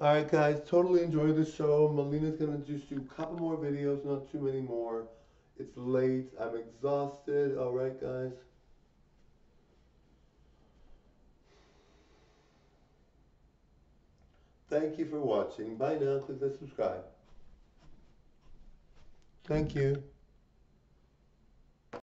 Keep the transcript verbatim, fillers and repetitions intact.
Alright guys, totally enjoy the show. Melina's gonna just do a couple more videos, not too many more. It's late, I'm exhausted. Alright guys. Thank you for watching. Bye now, click the subscribe. Thank you.